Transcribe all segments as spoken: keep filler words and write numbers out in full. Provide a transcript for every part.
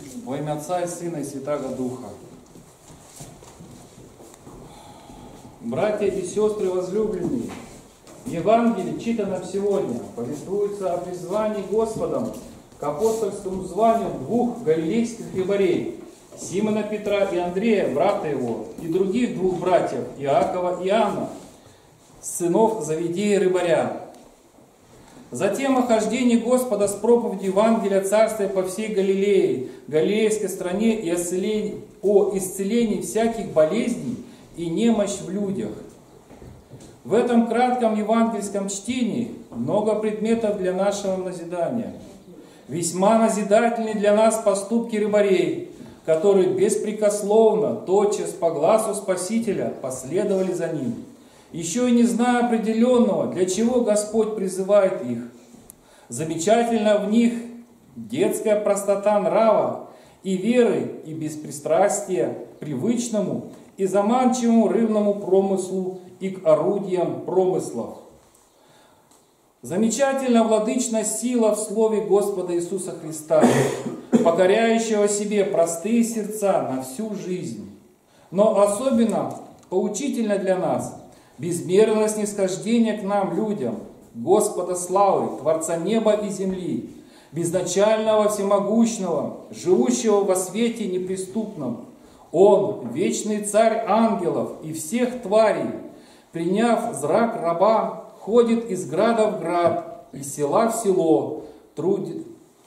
Во имя Отца и Сына и Святаго Духа. Братья и сестры возлюбленные, в Евангелии, читанном сегодня, повествуется о призвании Господом к апостольскому званию двух галилейских рыбарей, Симона Петра и Андрея, брата его, и других двух братьев, Иакова и Иоанна, сынов Завидея рыбаря. Затем о хождении Господа с проповедью Евангелия Царствия по всей Галилее, Галилейской стране и о исцелении всяких болезней и немощь в людях. В этом кратком евангельском чтении много предметов для нашего назидания. Весьма назидательны для нас поступки рыбарей, которые беспрекословно, тотчас по глазу Спасителя последовали за ним, еще и не зная определенного, для чего Господь призывает их. Замечательно в них детская простота нрава и веры, и беспристрастие к привычному и заманчивому рыбному промыслу и к орудиям промыслов. Замечательна владычная сила в Слове Господа Иисуса Христа, покоряющего себе простые сердца на всю жизнь. Но особенно поучительно для нас безмерное снисхождение к нам, людям, Господа славы, Творца неба и земли, безначального, всемогущного, живущего во свете неприступном. Он, вечный царь ангелов и всех тварей, приняв зрак раба, ходит из града в град, из села в село, трудит,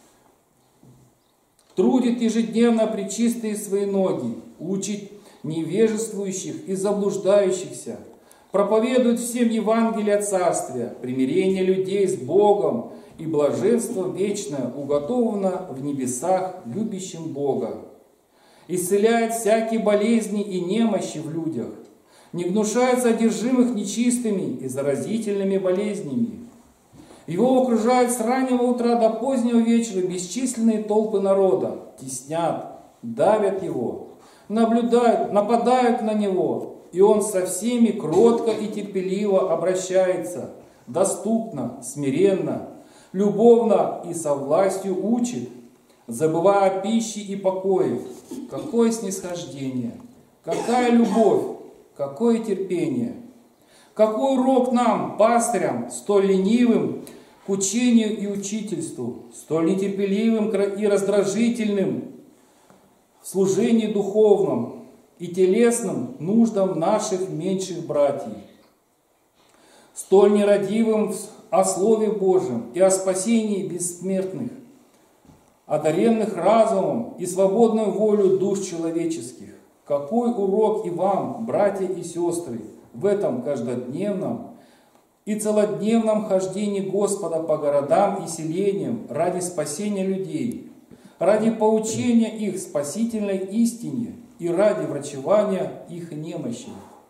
трудит ежедневно пречистые свои ноги, учит невежествующих и заблуждающихся, проповедует всем Евангелие Царствия, примирение людей с Богом и блаженство вечное уготовано в небесах любящим Бога. Исцеляет всякие болезни и немощи в людях, не гнушается одержимых нечистыми и заразительными болезнями. Его окружают с раннего утра до позднего вечера бесчисленные толпы народа, теснят, давят его, наблюдают, нападают на него, и он со всеми кротко и терпеливо обращается, доступно, смиренно, любовно и со властью учит, забывая о пище и покое. Какое снисхождение, какая любовь, какое терпение. Какой урок нам, пастырям, столь ленивым к учению и учительству, столь нетерпеливым и раздражительным в служении духовном и телесным нуждам наших меньших братьев, столь нерадивым о Слове Божьем и о спасении бессмертных, одаренных разумом и свободной волей душ человеческих. Какой урок и вам, братья и сестры, в этом каждодневном и целодневном хождении Господа по городам и селениям ради спасения людей, ради поучения их спасительной истине и ради врачевания их немощи.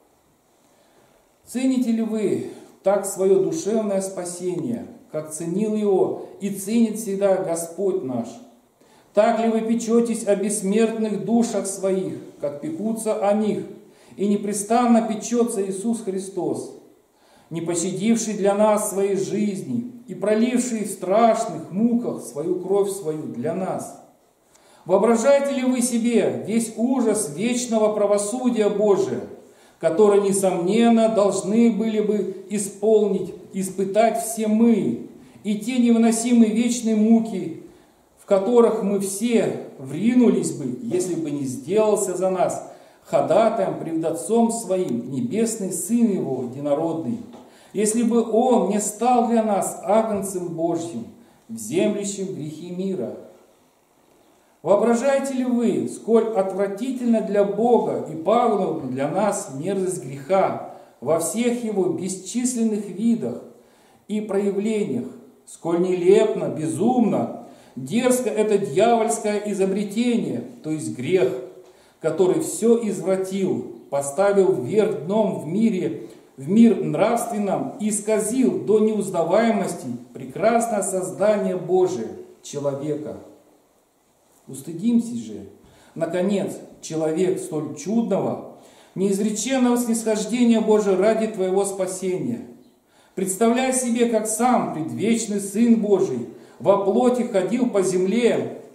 Цените ли вы так свое душевное спасение, как ценил его и ценит всегда Господь наш? Так ли вы печетесь о бессмертных душах своих, как пекутся о них, и непрестанно печется Иисус Христос, не пощадивший для нас своей жизни и проливший в страшных муках свою кровь свою для нас? Воображаете ли вы себе весь ужас вечного правосудия Божия, который, несомненно, должны были бы исполнить, испытать все мы, и те невыносимые вечные муки, в которых мы все вринулись бы, если бы не сделался за нас ходатаем пред Отцом Своим Небесный Сын Его единородный, если бы Он не стал для нас агнцем Божьим, вземлющим грехи мира? Воображаете ли вы, сколь отвратительно для Бога и пагубна для нас мерзость греха во всех его бесчисленных видах и проявлениях, сколь нелепно, безумно, дерзко это дьявольское изобретение, то есть грех, который все извратил, поставил вверх дном в мире, в мир нравственном и исказил до неузнаваемости прекрасное создание Божие, человека. Устыдимся же, наконец, человек столь чудного, неизреченного снисхождения Божия ради твоего спасения. Представляй себе, как сам предвечный Сын Божий во плоти ходил по земле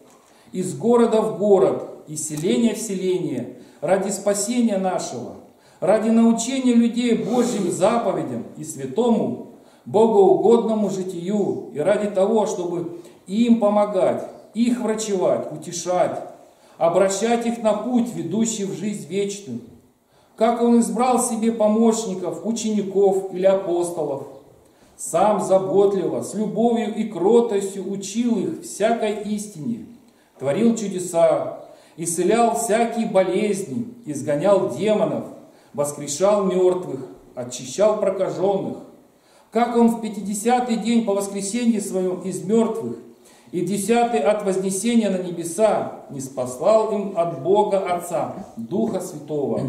из города в город, из селения в селение, ради спасения нашего, ради научения людей Божьим заповедям и святому, богоугодному житию, и ради того, чтобы им помогать, их врачевать, утешать, обращать их на путь, ведущий в жизнь вечную. Как Он избрал себе помощников, учеников или апостолов, Сам заботливо, с любовью и кротостью учил их всякой истине, творил чудеса, исцелял всякие болезни, изгонял демонов, воскрешал мертвых, очищал прокаженных. Как Он в пятидесятый день по воскресенье Своем из мертвых и в десятый от вознесения на небеса не спаслал им от Бога Отца Духа Святого,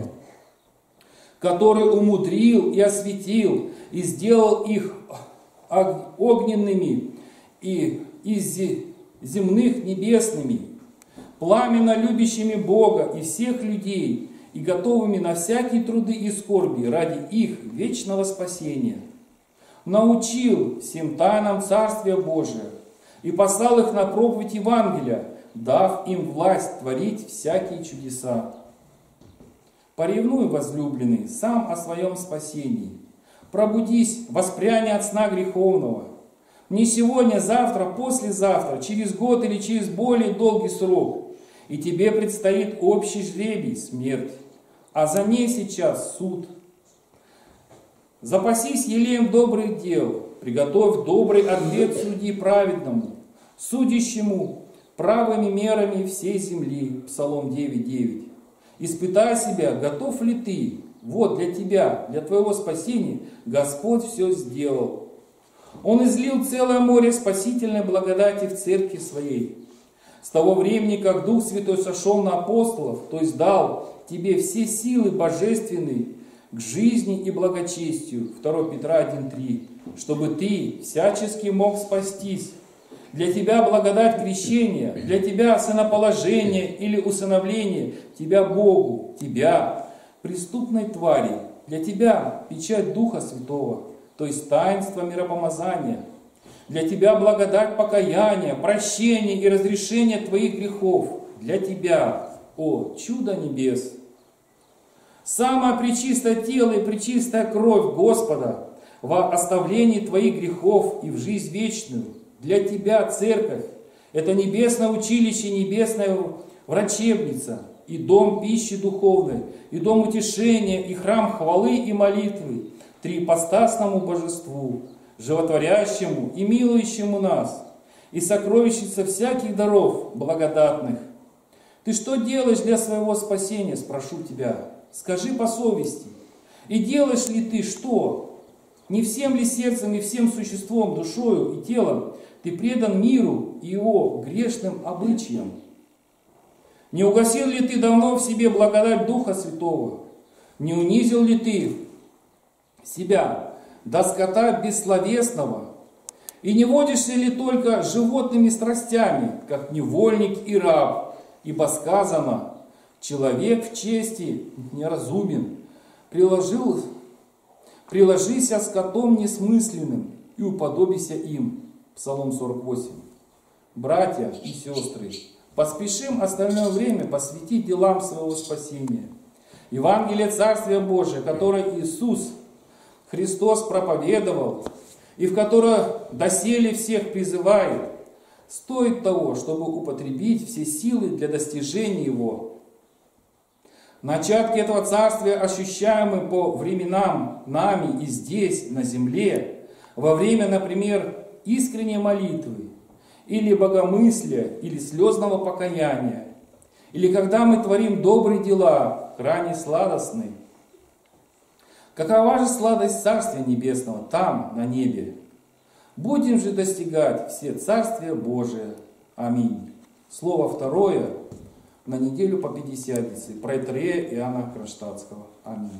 который умудрил и осветил, и сделал их огненными и из земных небесными, пламенно любящими Бога и всех людей, и готовыми на всякие труды и скорби ради их вечного спасения. Научил всем тайнам Царствия Божия и послал их на проповедь Евангелия, дав им власть творить всякие чудеса. Поревнуй, возлюбленный, сам о своем спасении. Пробудись, воспряни от сна греховного. Не сегодня, завтра, послезавтра, через год или через более долгий срок. И тебе предстоит общий жребий, смерть, а за ней сейчас суд. Запасись елеем добрых дел, приготовь добрый ответ судьи праведному, судящему правыми мерами всей земли. Псалом девять девять. Испытай себя, готов ли ты. Вот для тебя, для твоего спасения Господь все сделал. Он излил целое море спасительной благодати в церкви своей. С того времени, как Дух Святой сошел на апостолов, то есть дал тебе все силы божественные к жизни и благочестию. второе Петра один три. Чтобы ты всячески мог спастись. Для тебя благодать крещения, для тебя сыноположение или усыновление, тебя Богу, тебя, преступной твари, для тебя печать Духа Святого, то есть таинство миропомазания, для тебя благодать покаяния, прощения и разрешения твоих грехов, для тебя, о чудо небес! Самое пречистое тело и пречистая кровь Господа во оставлении твоих грехов и в жизнь вечную, для тебя, церковь, это небесное училище, небесная врачебница, и дом пищи духовной, и дом утешения, и храм хвалы и молитвы, триипостасному божеству, животворящему и милующему нас, и сокровищница всяких даров благодатных. Ты что делаешь для своего спасения, спрошу тебя? Скажи по совести. И делаешь ли ты что? Не всем ли сердцем и всем существом, душою и телом ты предан миру и его грешным обычаям? Не угасил ли ты давно в себе благодать Духа Святого? Не унизил ли ты себя до скота бессловесного? И не водишься ли только животными страстями, как невольник и раб? Ибо сказано, человек в чести неразумен, приложил, приложися скотом несмысленным и уподобися им. Псалом сорок восемь. Братья и сестры, поспешим остальное время посвятить делам своего спасения. Евангелие Царствия Божия, которое Иисус Христос проповедовал, и в которое доселе всех призывает, стоит того, чтобы употребить все силы для достижения его. Начатки этого царствия ощущаемы по временам нами и здесь, на земле, во время, например, искренней молитвы, или богомыслия, или слезного покаяния, или когда мы творим добрые дела, крайне сладостные. Какова же сладость Царствия Небесного там, на небе? Будем же достигать все Царствия Божия. Аминь. Слово второе на неделю по Пятидесятнице. Протоиерея Иоанна Кронштадтского. Аминь.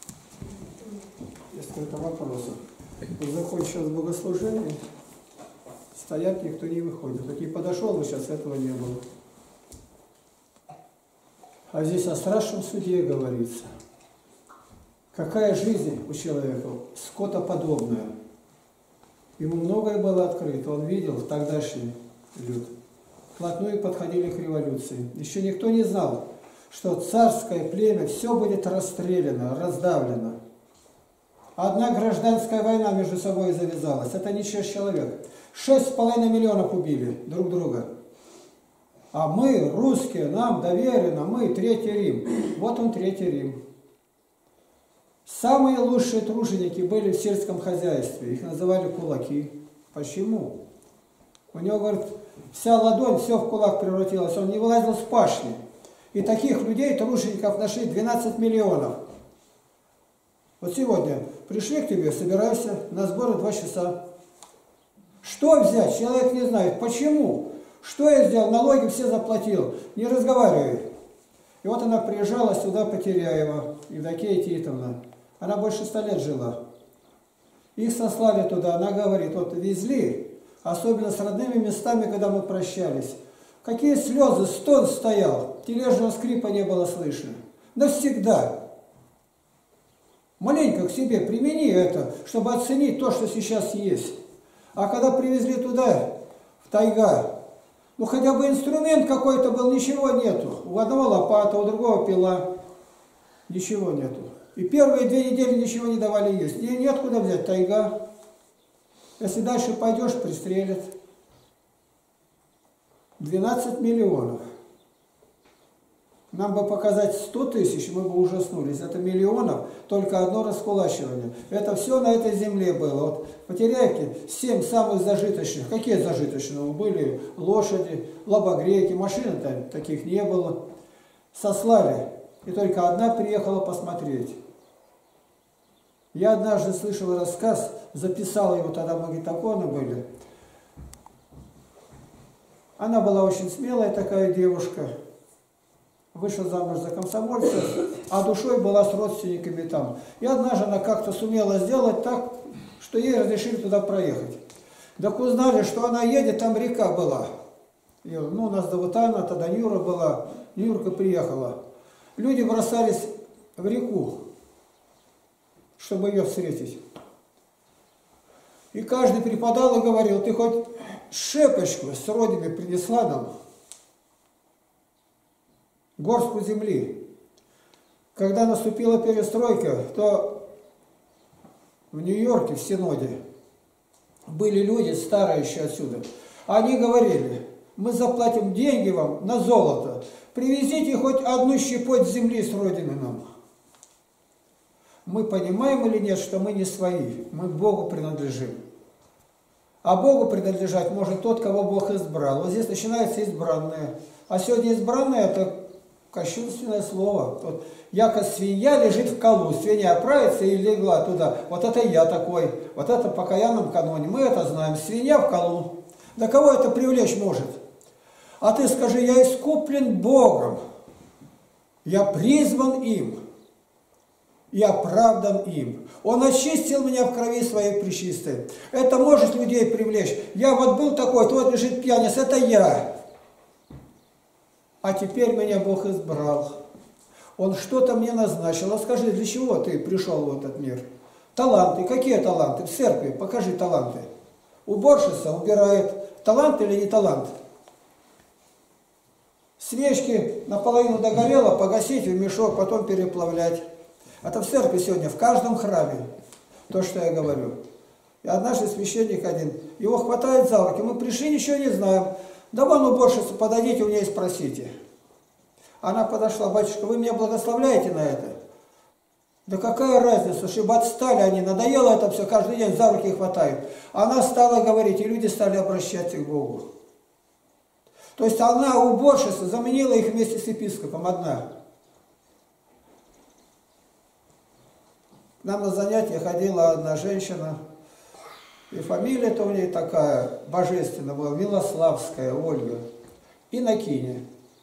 Несколько вопросов. Закончилось богослужение, стоят, никто не выходит. Вот не подошел бы, сейчас этого не было. А здесь о страшном суде говорится. Какая жизнь у человека скотоподобная. Ему многое было открыто, он видел тогдашний люд. вплотную подходили к революции. Еще никто не знал, что царское племя все будет расстреляно, раздавлено. Одна гражданская война между собой завязалась. Это не шесть человек. Шесть с половиной миллионов убили друг друга. А мы, русские, нам доверено, мы Третий Рим. Вот он, Третий Рим. Самые лучшие труженики были в сельском хозяйстве. Их называли кулаки. Почему? У него, говорит, вся ладонь, все в кулак превратилась. Он не вылазил с пашни. И таких людей, тружеников, нашли двенадцать миллионов. Вот сегодня пришли к тебе, собирайся, на сборы два часа. Что взять? Человек не знает. Почему? Что я сделал? Налоги все заплатил. Не разговаривай. И вот она приезжала сюда, Потеряева, Евдокия Титовна. Она больше ста лет жила. Их сослали туда. Она говорит, вот везли, особенно с родными местами, когда мы прощались. Какие слезы, стон стоял. Тележного скрипа не было слышно. Навсегда. Маленько к себе примени это, чтобы оценить то, что сейчас есть. А когда привезли туда, в тайга, ну хотя бы инструмент какой-то был, ничего нету. У одного лопата, у другого пила. Ничего нету. И первые две недели ничего не давали есть. И неоткуда взять, тайга. Если дальше пойдешь, пристрелят. двенадцать миллионов. Нам бы показать сто тысяч, мы бы ужаснулись. Это миллионов, только одно раскулачивание. Это все на этой земле было. Вот в Потеряевке семь самых зажиточных. Какие зажиточные? Были лошади, лобогреки, машин таких не было. Сослали. И только одна приехала посмотреть. Я однажды слышал рассказ, записал его, тогда магнитофоны были. Она была очень смелая такая девушка. Вышла замуж за комсомольца, а душой была с родственниками там. И однажды она как-то сумела сделать так, что ей разрешили туда проехать. Так узнали, что она едет, там река была. И, ну, у нас Давутана, тогда Нюра была, Нюрка приехала. Люди бросались в реку, чтобы ее встретить. И каждый преподал и говорил, ты хоть шепочку с родины принесла нам? Горстку земли. Когда наступила перестройка, то в Нью-Йорке, в Синоде, были люди, старые еще отсюда. Они говорили, мы заплатим деньги вам на золото, привезите хоть одну щепоть земли с родины нам. Мы понимаем или нет, что мы не свои, мы Богу принадлежим. А Богу принадлежать может тот, кого Бог избрал. Вот здесь начинается избранное. А сегодня избранное – это кощунственное слово. Вот, яко свинья лежит в колу, свинья оправится и легла туда. Вот это я такой, вот это по покаянном каноне. Мы это знаем. Свинья в колу. Да кого это привлечь может? А ты скажи, я искуплен Богом. Я призван им. Я оправдан им. Он очистил меня в крови своей пречистой. Это может людей привлечь. Я вот был такой, вот лежит пьяниц, это я. А теперь меня Бог избрал. Он что-то мне назначил. А скажи, для чего ты пришел в этот мир? Таланты. Какие таланты? В церкви покажи таланты. Уборщица убирает. Талант или не талант? Свечки наполовину догорело, погасить в мешок, потом переплавлять. Это в церкви сегодня, в каждом храме. То, что я говорю. И однажды священник один, его хватает за руки. Мы пришли, ничего не знаем. Да вон уборщицу подойдите, у нее и спросите. Она подошла, батюшка, вы меня благословляете на это? Да какая разница, чтобы отстали они, надоело это все, каждый день за руки хватают. Она стала говорить, и люди стали обращаться к Богу. То есть она, уборщица, заменила их вместе с епископом, одна. К нам на занятия ходила одна женщина, и фамилия-то у нее такая, божественная была, Милославская Ольга, инокиня.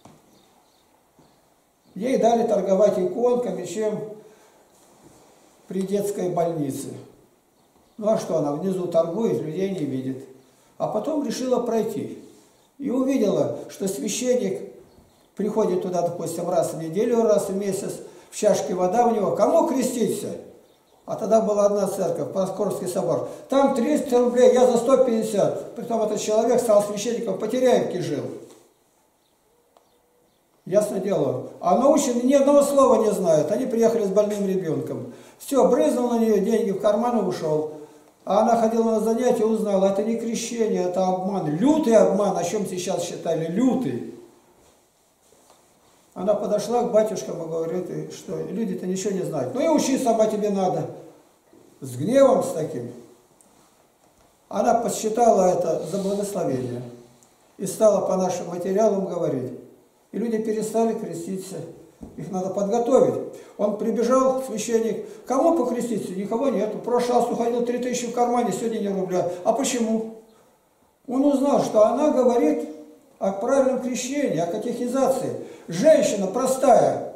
Ей дали торговать иконками, чем при детской больнице. Ну а что, она внизу торгует, людей не видит. А потом решила пройти. И увидела, что священник приходит туда, допустим, раз в неделю, раз в месяц, в чашке вода у него. Кому креститься? А тогда была одна церковь, Парскорский собор. Там триста рублей, я за сто пятьдесят. Притом этот человек стал священником, в Потеряевке жил. ясно дело. А научены ни одного слова не знают. Они приехали с больным ребенком. Все, брызнул на нее, деньги в карман и ушел. А она ходила на занятия и узнала, это не крещение, это обман. Лютый обман, о чем сейчас считали, лютый. Она подошла к батюшкам и говорит, что люди-то ничего не знают. Ну и учи сама, тебе надо. С гневом, с таким. Она посчитала это за благословение. И стала по нашим материалам говорить. И люди перестали креститься. Их надо подготовить. Он прибежал, священник, кому покреститься? Никого нет. В прошлый раз уходил три тысячи в кармане, сегодня не рубля. А почему? Он узнал, что она говорит о правильном крещении, о катехизации. Женщина простая.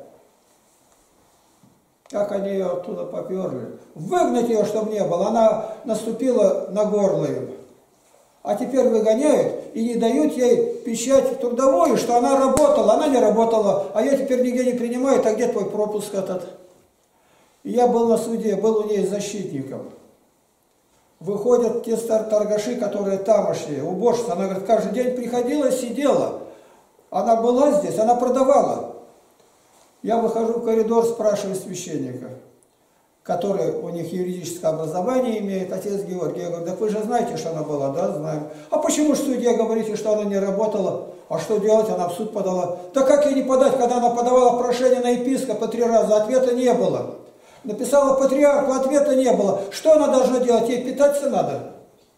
Как они ее оттуда поперли. Выгнать ее, чтобы не было. Она наступила на горло им. А теперь выгоняют и не дают ей печать трудовую, что она работала, она не работала, а я теперь нигде не принимаю, а где твой пропуск этот? И я был на суде, был у ней защитником. Выходят те торгаши, которые тамошние, уборщица, она говорит, каждый день приходила, сидела. Она была здесь, она продавала. Я выхожу в коридор, спрашиваю священника, который у них юридическое образование имеет, отец Георгий. Я говорю, да вы же знаете, что она была, да, знаем. А почему ж судья говорите, что она не работала? А что делать? Она в суд подала. Да как ей не подать, когда она подавала прошение на епископа три раза, ответа не было. Написала патриарху, ответа не было. Что она должна делать? Ей питаться надо.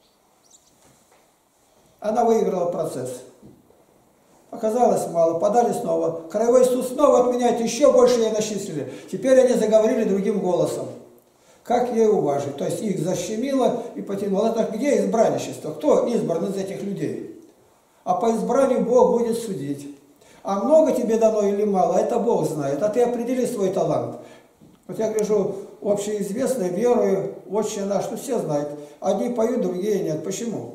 Она выиграла процесс. Оказалось мало, подали снова. Краевой суд снова отменяет, еще больше ей начислили. Теперь они заговорили другим голосом. Как ей уважить? То есть их защемило и потянуло. Это где избранничество? Кто избран из этих людей? А по избранию Бог будет судить. А много тебе дано или мало, это Бог знает. А ты определи свой талант. Вот я гляжу, общеизвестное, верую, отче наш, что все знают. Одни поют, другие нет. Почему?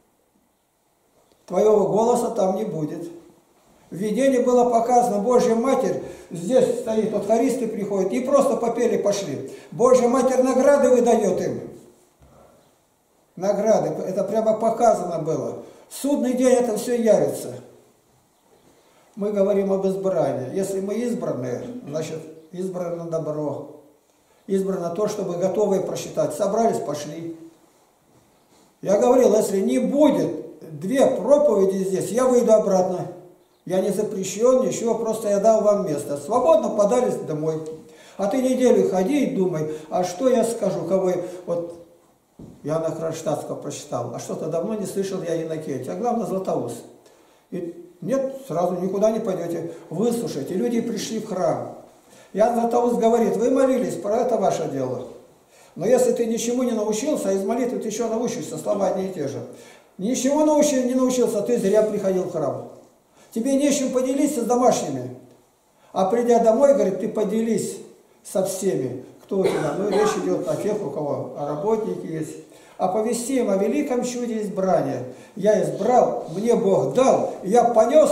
Твоего голоса там не будет. В видении было показано, Божья Матерь, здесь стоит, вот хористы приходят, и просто попели, пошли. Божья Матерь награды выдает им. Награды, это прямо показано было. В судный день это все явится. Мы говорим об избрании. Если мы избранные, значит, избрано добро. Избрано то, чтобы готовые просчитать. Собрались, пошли. Я говорил, если не будет две проповеди здесь, я выйду обратно. Я не запрещен, ничего, просто я дал вам место. Свободно подались домой. А ты неделю ходи и думай, а что я скажу, кого я... Вот Иоанна Кронштадтского прочитал, а что-то давно не слышал я Иннокентия, а главное Златоуст. И нет, сразу никуда не пойдете, выслушайте. Люди пришли в храм. Иоанн Златоуст говорит, вы молились, про это ваше дело. Но если ты ничему не научился, а из молитвы ты еще научишься, слова одни и те же. Ничего научи, не научился, ты зря приходил в храм. Тебе нечем поделиться с домашними. А придя домой, говорит, ты поделись со всеми, кто у тебя. Ну, речь идет о тех, у кого работники есть. Оповести им о великом чуде избрания. Я избрал, мне Бог дал, я понес,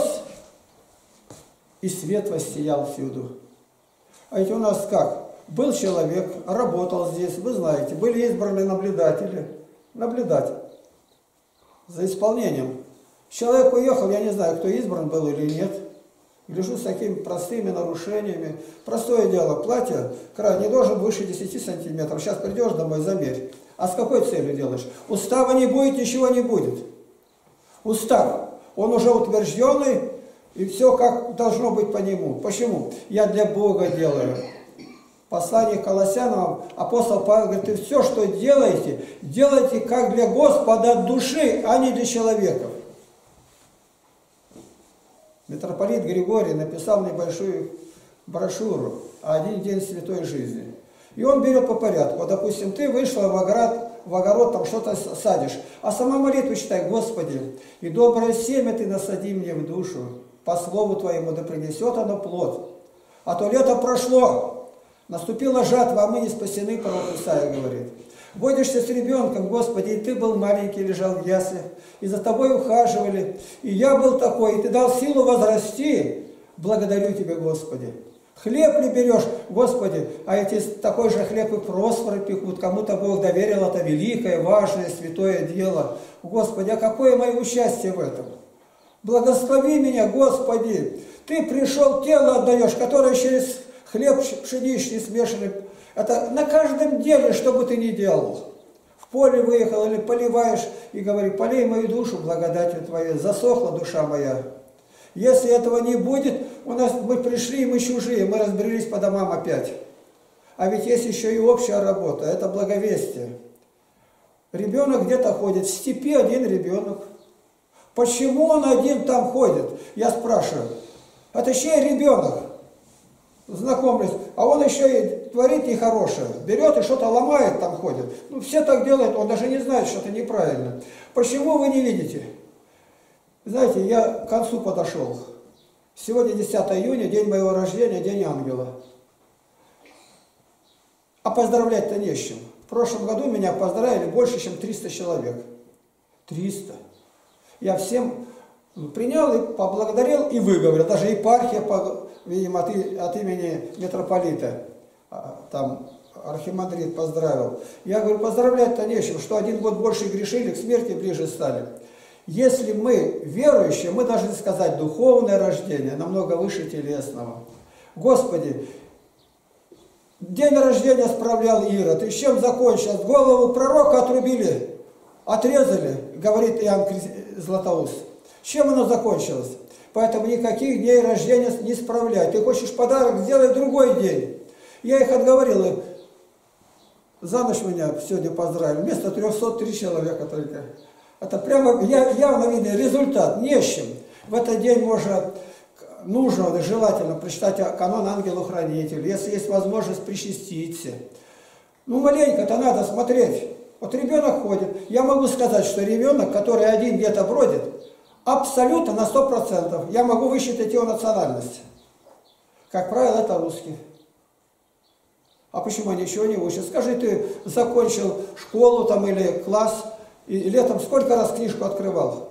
и свет воссиял всюду. А ведь у нас как? Был человек, работал здесь, вы знаете, были избраны наблюдатели. Наблюдатель. За исполнением. Человек уехал, я не знаю, кто избран был или нет. Гляжу с такими простыми нарушениями. Простое дело, платье, край не должен выше десяти сантиметров. Сейчас придешь домой, замерь. А с какой целью делаешь? Устава не будет, ничего не будет. Устав, он уже утвержденный, и все как должно быть по нему. Почему? Я для Бога делаю. Послание к Колоссянам, апостол Павел говорит, и все, что делаете, делайте как для Господа от души, а не для человека. Митрополит Григорий написал небольшую брошюру «Один день святой жизни». И он берет по порядку. Вот, допустим, ты вышла в огород, в огород там что-то садишь, а сама молитву читай, Господи, и доброе семя ты насади мне в душу, по слову Твоему, да принесет оно плод. А то лето прошло, наступила жатва, а мы не спасены, пророк Исаия говорит. Водишься с ребенком, Господи, и ты был маленький, лежал в яслях, и за тобой ухаживали, и я был такой, и ты дал силу возрасти, благодарю Тебя, Господи. Хлеб ли берешь, Господи, а эти такой же хлеб и просфоры пекут, кому-то Бог доверил это великое, важное, святое дело. Господи, а какое мое счастье в этом? Благослови меня, Господи, Ты пришел, тело отдаешь, которое через хлеб пшеничный смешанный. Это на каждом деле, что бы ты ни делал. В поле выехал или поливаешь, и говори, полей мою душу благодатью Твоей, засохла душа моя. Если этого не будет, у нас мы пришли, мы чужие, мы разбрелись по домам опять. А ведь есть еще и общая работа, это благовестие. Ребенок где-то ходит, в степи один ребенок. Почему он один там ходит? Я спрашиваю. Это чей ребенок? Знакомлюсь. А он еще и творит нехорошее. Берет и что-то ломает, там ходит. Ну, все так делают, он даже не знает, что это неправильно. Почему вы не видите? Знаете, я к концу подошел. Сегодня десятое июня, день моего рождения, день ангела. А поздравлять-то не с чем. В прошлом году меня поздравили больше, чем триста человек. триста. Я всем принял и поблагодарил, и выговорил. Даже епархия, видимо, от, от имени митрополита, там архимандрит поздравил. Я говорю, поздравлять-то не с чем, что один год больше грешили, к смерти ближе стали. Если мы верующие, мы должны сказать духовное рождение, намного выше телесного. Господи, день рождения справлял Ирод, и с чем закончилось? Голову пророка отрубили, отрезали, говорит Иоанн Златоуст. Чем оно закончилось? Поэтому никаких дней рождения не справляй. Ты хочешь подарок, сделай другой день. Я их отговорил. За ночь меня сегодня поздравили. Вместо трёхсот три человека только. Это прямо явно видно результат. Не с чем. В этот день можно, нужно, желательно прочитать канон ангелу-хранителю. Если есть возможность, причаститься. Ну, маленько-то надо смотреть. Вот ребенок ходит. Я могу сказать, что ребенок, который один где-то бродит, абсолютно на сто процентов я могу высчитать его национальность. Как правило, это русский. А почему они ничего не учат? Скажи, ты закончил школу там или класс, и летом сколько раз книжку открывал?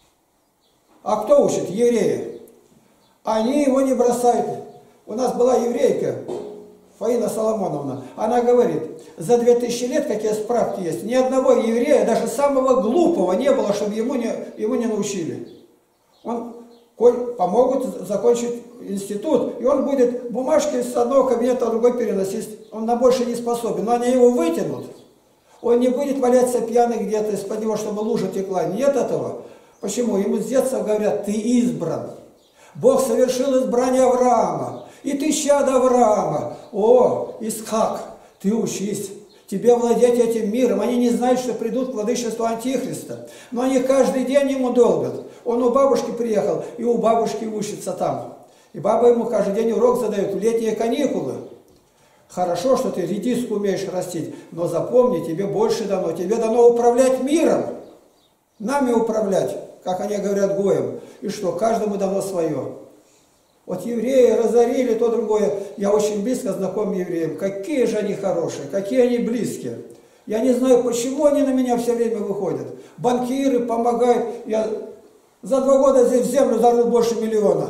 А кто учит? Евреи. Они его не бросают. У нас была еврейка, Фаина Соломоновна, она говорит, за две тысячи лет, какие справки есть, ни одного еврея, даже самого глупого, не было, чтобы ему не, его не научили. Он помогут закончить институт, и он будет бумажки с одного кабинета в другой переносить. Он на больше не способен, но они его вытянут. Он не будет валяться пьяный где-то из-под него, чтобы лужа текла. Нет этого. Почему? Ему с детства говорят, ты избран. Бог совершил избрание Авраама. И ты чадо Авраама. О, Исхак, ты учись. Тебе владеть этим миром. Они не знают, что придут к владычеству Антихриста. Но они каждый день ему долбят. Он у бабушки приехал, и у бабушки учится там. И баба ему каждый день урок задает в летние каникулы. Хорошо, что ты редиску умеешь растить, но запомни, тебе больше дано. Тебе дано управлять миром. Нами управлять, как они говорят гоем. И что, каждому дано свое. Вот евреи разорили то другое. Я очень близко знаком с евреем. Какие же они хорошие, какие они близкие. Я не знаю, почему они на меня все время выходят. Банкиры помогают. Я за два года здесь в землю зарыл больше миллиона.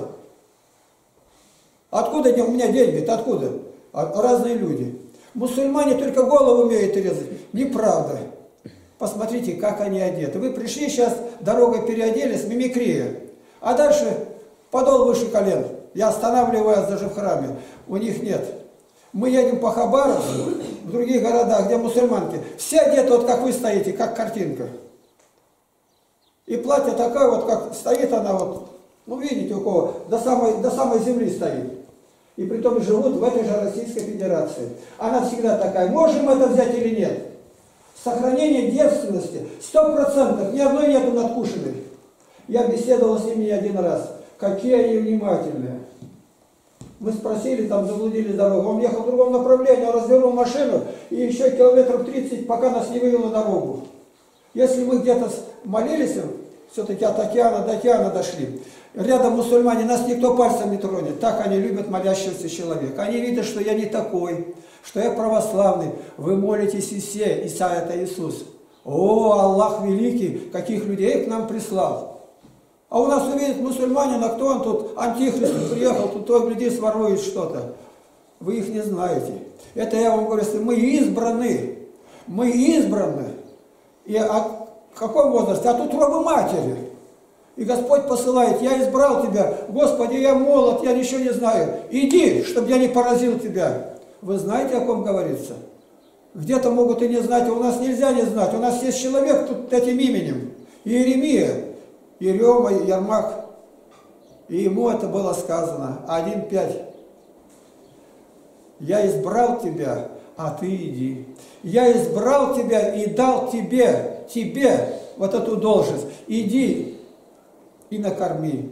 Откуда у меня деньги-то? Откуда? Разные люди. Мусульмане только голову умеют резать. Неправда. Посмотрите, как они одеты. Вы пришли сейчас, дорогой переоделись, мимикрия. А дальше подол выше колен. Я останавливаю вас даже в храме. У них нет. Мы едем по Хабаровску, в других городах, где мусульманки. Все одеты, вот как вы стоите, как картинка. И платье такое вот, как стоит она вот, ну видите у кого, до самой, до самой земли стоит. И притом живут в этой же Российской Федерации. Она всегда такая. Можем это взять или нет? Сохранение девственности. Сто процентов. Ни одной нету надкушенной. Я беседовал с ними не один раз. Какие они внимательные. Мы спросили, там заблудили дорогу. Он ехал в другом направлении, он развернул машину. И еще километров тридцать, пока нас не вывел на дорогу. Если мы где-то молились, все-таки от океана до океана дошли. Рядом мусульмане, нас никто пальцем не тронет. Так они любят молящегося человека. Они видят, что я не такой, что я православный. Вы молитесь и все, Иса это Иисус. О, Аллах великий, каких людей к нам прислал. А у нас увидят мусульманин, а кто он тут? Антихрист приехал, тут той гляди сворует что-то. Вы их не знаете. Это я вам говорю, что мы избраны. Мы избраны. И от каком возрасте? От утробы матери. И Господь посылает: я избрал тебя, Господи, я молод, я ничего не знаю. Иди, чтобы я не поразил тебя. Вы знаете, о ком говорится? Где-то могут и не знать, а у нас нельзя не знать. У нас есть человек тут этим именем. Иеремия, Ерема, Ярмак. И ему это было сказано. один пять. Я избрал тебя, а ты иди. Я избрал тебя и дал тебе, тебе вот эту должность. Иди и накорми.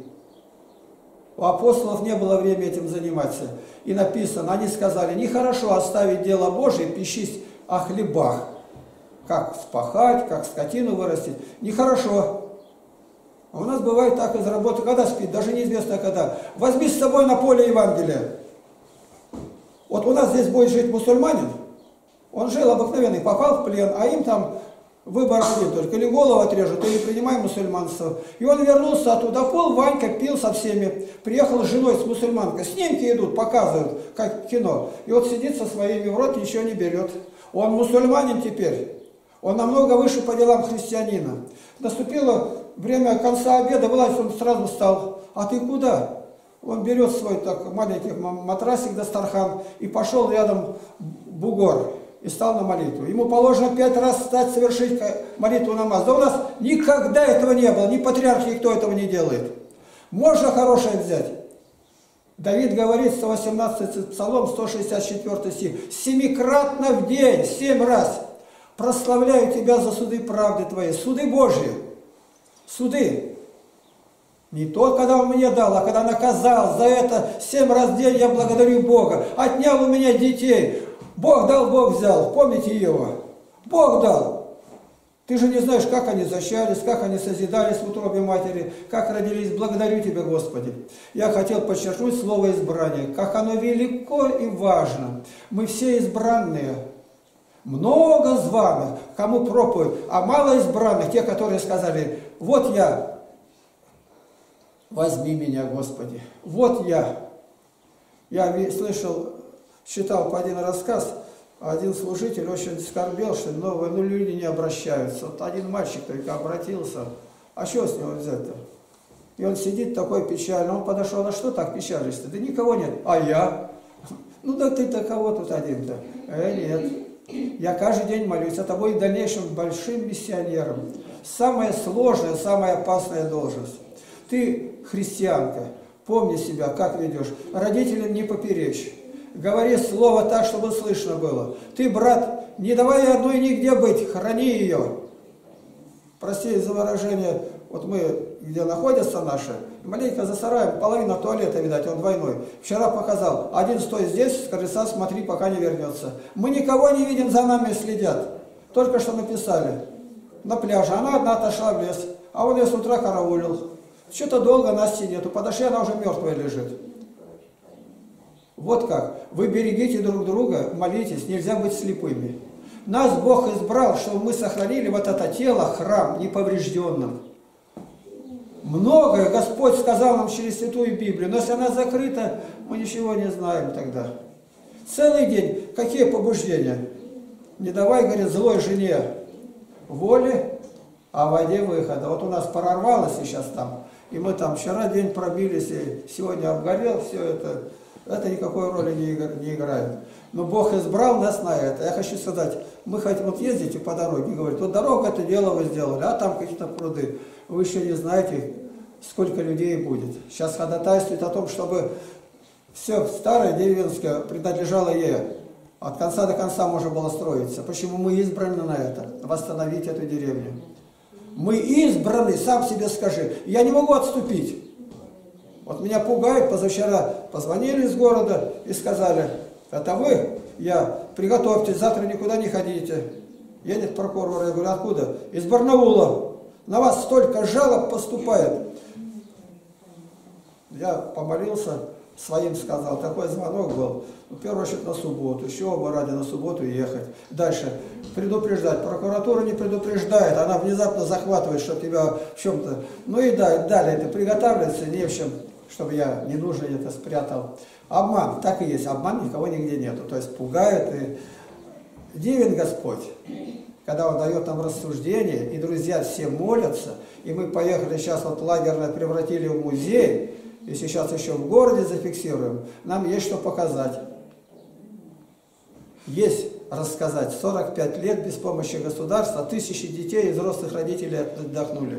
У апостолов не было времени этим заниматься. И написано, они сказали: нехорошо оставить дело Божие, пищись о хлебах. Как спахать, как скотину вырастить. Нехорошо. А у нас бывает так из работы, когда спит, даже неизвестно когда. Возьми с собой на поле Евангелие. Вот у нас здесь будет жить мусульманин. Он жил обыкновенный, попал в плен, а им там выбор один только. Или голову отрежут, или принимай мусульманство. И он вернулся оттуда, пол Ванька пил со всеми. Приехал с женой, с мусульманкой. Снимки идут, показывают, как кино. И вот сидит со своими, в рот ничего не берет. Он мусульманин теперь. Он намного выше по делам христианина. Наступило время конца обеда, вылазит, он сразу встал. А ты куда? Он берет свой так маленький матрасик Дастархан и пошел рядом бугор. И стал на молитву. Ему положено пять раз встать, совершить молитву намаз. Да у нас никогда этого не было, ни патриарх, никто этого не делает. Можно хорошее взять. Давид говорит, сто восемнадцатый Псалом, сто шестьдесят четвёртый стих. Семикратно в день, семь раз прославляю тебя за суды правды твоей. Суды Божьи. Суды. Не то, когда он мне дал, а когда наказал. За это семь раз в день я благодарю Бога. Отнял у меня детей. Бог дал, Бог взял. Помните его? Бог дал. Ты же не знаешь, как они защищались, как они созидались в утробе матери, как родились. Благодарю Тебя, Господи. Я хотел подчеркнуть слово избрание. Как оно велико и важно. Мы все избранные. Много званых, кому проповедь, а мало избранных, те, которые сказали: вот я, возьми меня, Господи. Вот я. Я слышал, читал по один рассказ, один служитель очень скорбел, что новые, ну, люди не обращаются. Вот один мальчик только обратился, а что с него взять-то? И он сидит такой печальный, он подошел: а что так печалишься? Да никого нет. А я? Ну да ты-то кого тут один-то? Э, нет. Я каждый день молюсь, это будет в дальнейшем большим миссионером. Самая сложная, самая опасная должность. Ты христианка, помни себя, как ведешь. Родителям не поперечь. Говори слово так, чтобы слышно было. Ты, брат, не давай одной нигде быть, храни ее. Прости за выражение, вот мы, где находятся наши, маленько за сараем, половина туалета, видать, он двойной. Вчера показал, один стой здесь, с крыльца смотри, пока не вернется. Мы никого не видим, за нами следят. Только что написали. На пляже, она одна отошла в лес, а он ее с утра караулил. Что-то долго Насти нету, подошли, она уже мертвая лежит. Вот как. Вы берегите друг друга, молитесь, нельзя быть слепыми. Нас Бог избрал, чтобы мы сохранили вот это тело, храм, неповрежденным. Многое Господь сказал нам через Святую Библию, но если она закрыта, мы ничего не знаем тогда. Целый день какие побуждения? Не давай, говорит, злой жене воли, а в воде выхода. Вот у нас прорвалось сейчас там, и мы там вчера день пробились, и сегодня обгорел, все это, это никакой роли не, не играет. Но Бог избрал нас на это. Я хочу сказать, мы хотим вот ездить по дороге, говорит, вот дорога, это дело вы сделали, а там какие-то пруды. Вы еще не знаете, сколько людей будет. Сейчас ходатайствует о том, чтобы все старое деревенское принадлежало ей. От конца до конца можно было строиться. Почему мы избраны на это? Восстановить эту деревню. Мы избраны, сам себе скажи. Я не могу отступить. Вот меня пугает, позавчера позвонили из города и сказали: это вы? Я, приготовьтесь, завтра никуда не ходите. Едет прокурор, я говорю, откуда? Из Барнаула. На вас столько жалоб поступает. Я помолился, своим сказал, такой звонок был. В первую очередь на субботу, еще оба ради на субботу ехать. Дальше предупреждать. Прокуратура не предупреждает, она внезапно захватывает, чтобы тебя в чем-то... Ну и да, далее это приготавливается, не в чем, чтобы я не нужно это спрятал. Обман, так и есть, обман никого нигде нету. То есть пугает и дивен Господь. когда Он дает нам рассуждение, и друзья все молятся, и мы поехали сейчас вот лагерное превратили в музей, и сейчас еще в городе зафиксируем, нам есть что показать. Есть рассказать. сорок пять лет без помощи государства, тысячи детей и взрослых родителей отдохнули.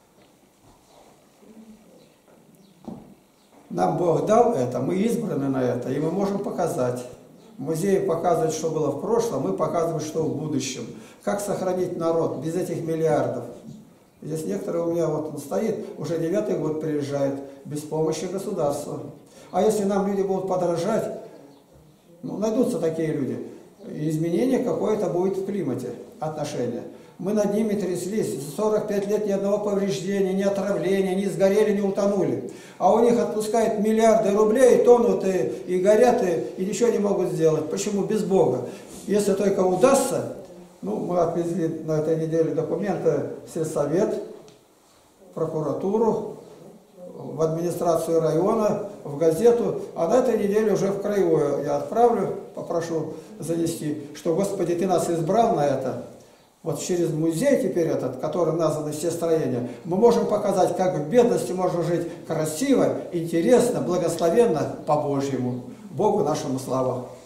Нам Бог дал это, мы избраны на это, и мы можем показать. Музей показывает, что было в прошлом, мы показываем, что в будущем. Как сохранить народ без этих миллиардов? Здесь некоторые у меня, вот он стоит, уже девятый год приезжает, без помощи государства. А если нам люди будут подражать, ну, найдутся такие люди, изменение какое-то будет в климате, отношения. Мы над ними тряслись, сорок пять лет ни одного повреждения, ни отравления, ни сгорели, ни утонули. А у них отпускают миллиарды рублей, тонут и, и горят, и, и ничего не могут сделать. Почему? Без Бога. Если только удастся, ну, мы отвезли на этой неделе документы в сельсовет, в прокуратуру, в администрацию района, в газету, а на этой неделе уже в краевую я отправлю, попрошу занести, что, Господи, Ты нас избрал на это. Вот через музей теперь этот, которым названы все строения, мы можем показать, как в бедности можно жить красиво, интересно, благословенно, по-божьему. Богу нашему слава.